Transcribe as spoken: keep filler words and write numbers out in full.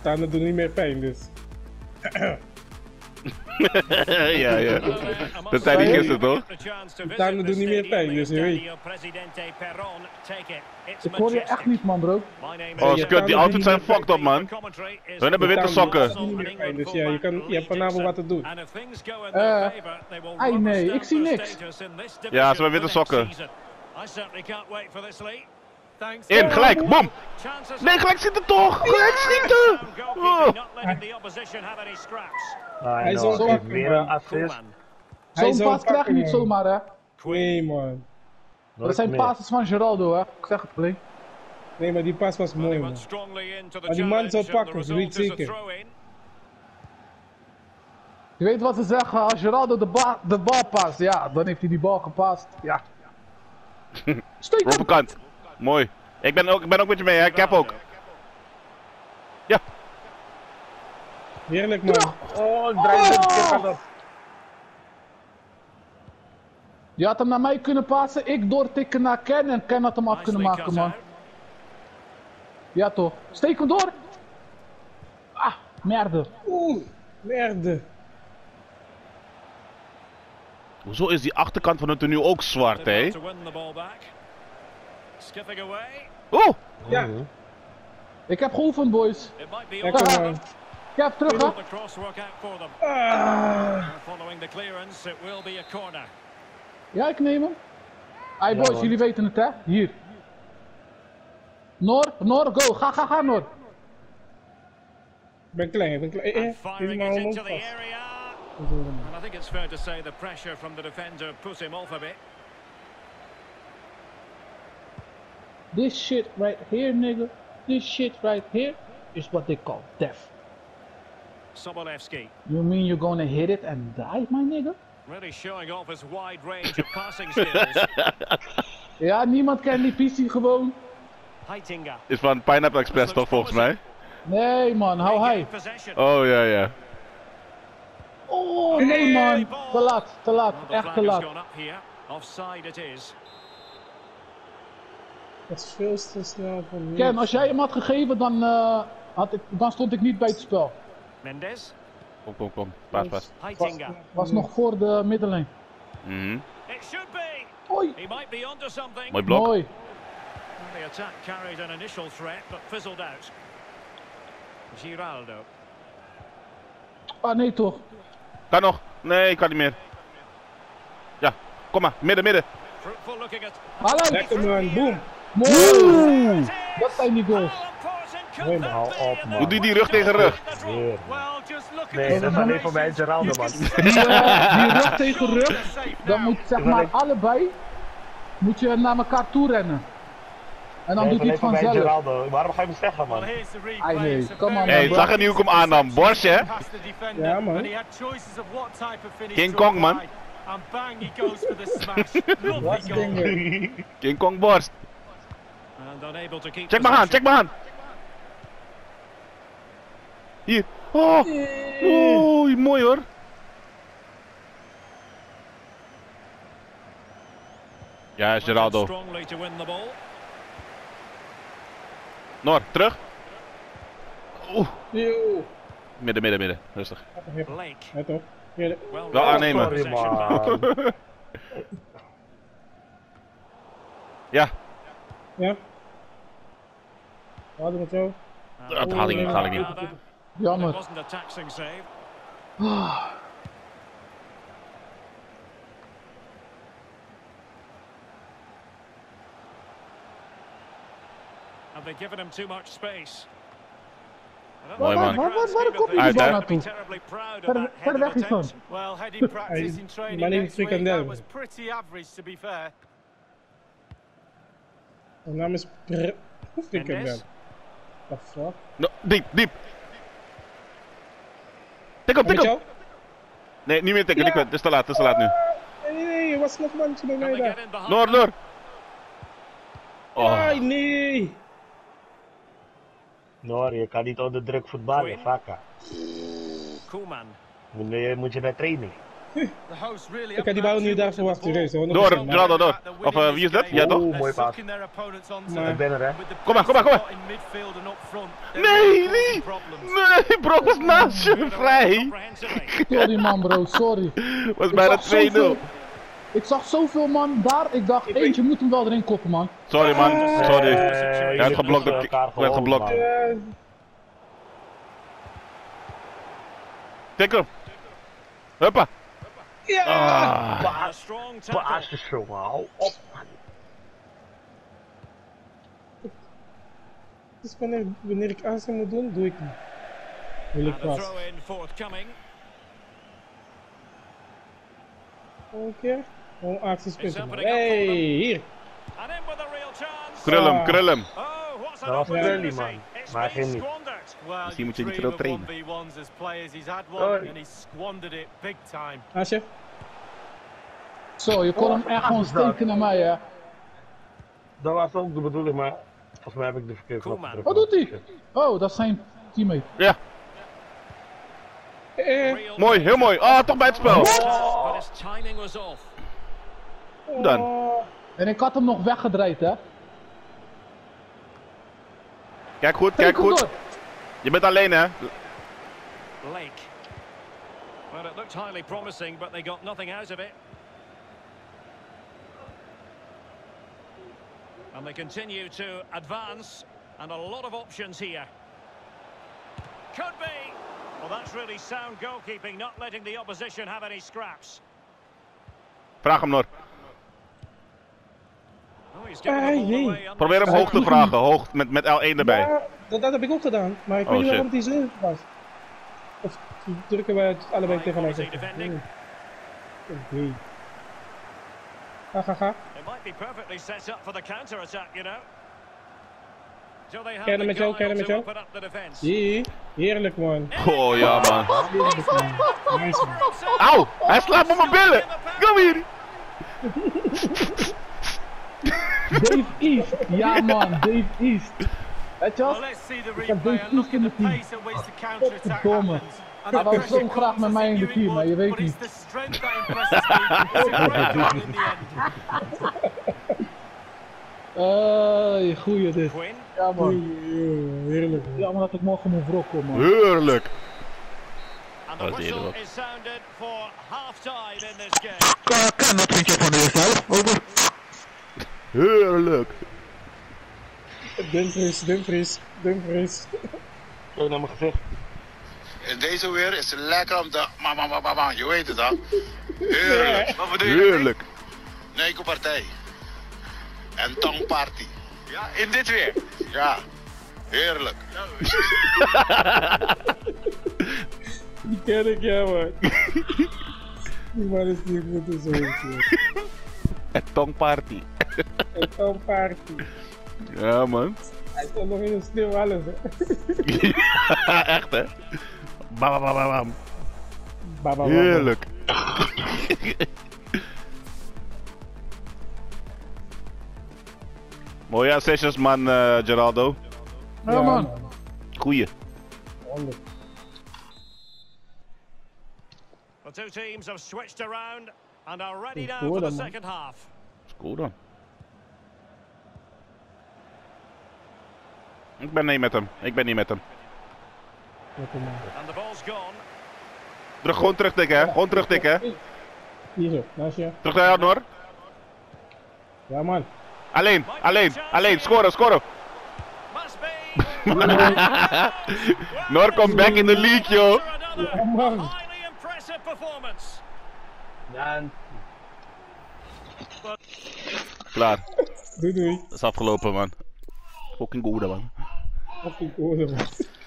Tanden doen niet meer pijn, dus. Ja, ja. Dat zei hij gisteren, toch? Tanden doen niet meer pijn, dus je weet. Ik hoor je echt niet, man, bro. Oh, skut, die auto's zijn fucked up, man. Hun hebben witte sokken. Niet meer pijn, dus ja, je, kan, je hebt vanavond wat te doen. Eh, ai nee, ik zie niks. Ja, ze hebben witte sokken. In, gelijk, boom! Nee, gelijk zitten toch! Gelijk schieten! Oh. Hij is nog zo pakken, meer man. assist. Zo'n zo paas krijg je pakken, niet man. zomaar, hè. Nee, man. Dat zijn passes van Geraldo, hè. Ik zeg het alleen. Nee, maar die pas was mooi, man. Maar die man zou pakken, dat weet ik zeker. Je weet wat ze zeggen, als Geraldo de, ba de bal past, ja, dan heeft hij die bal gepast. Ja. Steek hem! Robbenkant. Mooi. Ik ben ook, ik ben ook met je mee, hè. Ik heb ook. Ja. Heerlijk, man. Oh, ik draai de verkeerde kant op. Je had hem naar mij kunnen passen, ik doortikken naar Ken en Ken had hem af kunnen maken, man. Ja toch. Steek hem door! Ah, merde. Oeh, merde. Hoezo is die achterkant van het tenue ook zwart, hè? Oeh! Ja. Ik heb geoefend, boys. Ja, kom maar. Kev, terug, hè. Ah. Ja, ik neem hem. Hey boys, jullie weten het, hè? Hier. Noor, Noor, go. Ga, ga, ga, Noor. Ik ben klein, ik ben klein. Eh, eh, dit is maar een mond vast. And I think it's fair to say the pressure from the defender put him off a bit. This shit right here, nigga. This shit right here is what they call death. Sobolewski You mean you're gonna hit it and die, my nigga? really showing off his wide range of passing skills. Ja, niemand kent die P C gewoon. Heitinga. Is van Pineapple Express toch, volgens mij? Nee, man, hou hij. Oh, ja, ja. Oh, nee, man. Te laat, te laat. Well, the Echt flag te has laat. gone up here. Offside it is. Dat is veel te snel voor mij. Ken, als jij hem had gegeven, dan, uh, had ik, dan stond ik niet bij het spel. Mendes. Kom, kom, kom. Paas, paas. Heitinga. Was nog voor de middenlijn. Mhm. It should be. Oei. He might be onto something. Mooi blok. Mooi. The attack carried an initial threat, but fizzled out. Giraldo. Ah, nee toch. Kan nog. Nee, ik kan niet meer. Ja, kom maar. Midden, midden. Fruitful looking at. Hallo. Lekker, man. Boom. Mooi. Dat zijn die goals. Mooi, man. Hou op, man. Doe die die rug tegen rug. Weer. Well, just look at Nee, dat is alleen voor mij Geraldo, man. Die, uh, die rug tegen rug, dan moet zeg maar allebei, moet je naar elkaar toe rennen. En dan Nee, doet hij dat het is alleen voor mij vanzelf. Geraldo. Waarom ga je me zeggen, man? Ai nee, kom maar. Hé, hey, zag je niet hoe ik hem aannam? Borst, hè? Ja, man. King Kong, man. And bang, he goes for the smash. Lovely Wat goal. dingen. King Kong borst. And unable to keep Check mijn hand, check mijn hand. Hier. Oh. Oeh, mooi hoor. Ja, is Geraldo. Strongly to win the ball. Noor, terug. Oeh. Yo. Midden, midden, midden. Rustig. Blake. Ja, toch? Ja, Well, Wel aannemen. Sorry, man. Ja, ja. We hadden het zo. dat haal ik niet, dat haal ik niet. It Jammer. wasn't a taxing save. Have they given him too much space? Mooi, man. Waar, waar, waar komt die Uit, bal hè? naartoe? Verder, verder weg is van. Well, heading practice in maar training niet next week, frikandel. that was pretty average to be fair. Mijn naam is Pr... Hoe vind ik hem dan? Mendes. What the fuck? No, diep, diep. Tik op, tik Met op. jou? Nee, niet meer tikken. Ja. Het is te laat, het is te laat nu. Nee, nee, nee. Er was nog man bij Can mij they daar. get in behind Noor, them? Noor. Oh. Ai, nee. Noor, je kan niet onder druk voetballen, vakka. Koeman. Moet je, moet je naar training. The hosts really Ik had die bal nu daar verwacht, serieus. hoor. Nog Door, eens, man. Geraldo, door. Of uh, wie is dat? Ja, toch? Oeh, mooi paas. Their opponents onto Maar- Ik ben er, hè. with the Kom maar, kom maar, kom maar. in midfield and up front. Nee, nee. Nee! Nee, bro, was naast je vrij. Sorry man bro, sorry. Was Ik bijna zag twee nul. zoveel- Ik zag zoveel man daar, ik dacht eentje moet hem wel erin koppen man. Sorry man, sorry. Eh, Hij jullie had geblokt, hebben ik elkaar werd geholpen, geblokt. man. Eh, Tik hem. Huppa. ja! Ah. A strong tackle. Basis, jongen, hou op, man. Dus wanneer, wanneer ik aanstaan moet doen, doe ik niet. Wil ik And a pas. throw in forthcoming. Nog een keer. Gewoon actiespunten. Is man. opening up Hey, for them. hier. And in with a real chance. Krul hem, Ah. krul hem. Oh, what an Dat was opportunity. Curly, man. It's Maar been geen niet. squandered. Well, Misschien moet je niet dream te veel of trainen. one v ones as players. He's had one Sorry. and he's squandered it big time. Asje. Zo, je kon hem echt gewoon steken naar mij hè. Dat was ook de bedoeling, maar volgens mij heb ik de verkeerde knop Koeman. gedrukt. Wat doet hij? Oh, dat is zijn teammate. Ja, Eh, Real mooi, heel mooi. Ah, toch bij het spel. But his timing was off. Hoe dan? oh, En ik had hem nog weggedraaid hè. Kijk goed, Hey, kijk kom goed. door. Je bent alleen hè. Blake. Well, it looked highly promising, but they got nothing out of it. And they continue to advance, and a lot of options here. Could be. Well, that's really sound goalkeeping, not letting the opposition have any scraps. Vraag hem Nor. Oh, he's given the Hey, ball hey. away on Probeer hem this hoog te vragen, hoog met, met L één erbij. ja, dat, dat heb ik ook gedaan. Maar ik Oh, weet niet shit. waarom die zo was. Of drukken we het allebei High tegelijk. quality defending. Oké. Ga, ga, ga. It might be perfectly set up for the counter-attack, you know. So they have Kennen the met jou, guile kennen met to jou. open up the defense. Jee, heerlijk man. Oh ja man. Heerlijk man. Nice man. Auw, hij slaat op mijn billen. Kom hier. Dave East. Ja man, Dave East. Weet je Well, wat? let's see the heb replay Dave and look East in at the het team. pace at which the counter-attack Godverdomme. happens. And Hij the wou pressure zo graag met comes mij as in he de knew team, it maar je would, weet but it's niet. the strength that impresses me. It's a great goal in the end. Eh, goeie dit. Quinn. Ja man. Oei, heerlijk man. Jammer dat ik morgen moet wrokken man. Heerlijk. And the Oh, zie je whistle wel. is sounded for half-time in this game. Kan, wat vind je van de eerste helft? Over. Heerlijk. Dumfries, Dumfries, Dumfries. Kijk naar mijn gezicht. En deze weer is lekker om te... Ma, ma, ma, ma, ma, je weet het al. Heerlijk. Wat bedoel je? Heerlijk. Neiko-partij. En tongparty. Ja, in dit weer. Ja. Heerlijk. Die ken ik, ja man. Die man is niet goed en zo. man. Het tongparty. En dan party. Ja man. Hij stond nog in een sneeuw alles hè. Echt hè. Bam bam bam bam. Ba, ba, ba, ba. Heerlijk. Mooie assistjes man, eh, Geraldo. Ja man. Goeie. Honderd. The two teams have switched around and are ready Ik now hoor for the hem, man. second half. Scoor dan. Ik ben niet met hem. Ik ben niet met hem. Lekker man. And the ball's gone. Terug, gewoon terugtikken hè. Gewoon terugtikken hè. Hier zo, naast je. Terug naar jou Nor. Ja man. Alleen, alleen, alleen. Scoren, scoren. Must be. Nor komt back in the league joh. Ja man. Highly impressive performance. Ja, en Klaar. Doei doei. Dat is afgelopen man. Fucking goede man. Fucking oorlog man.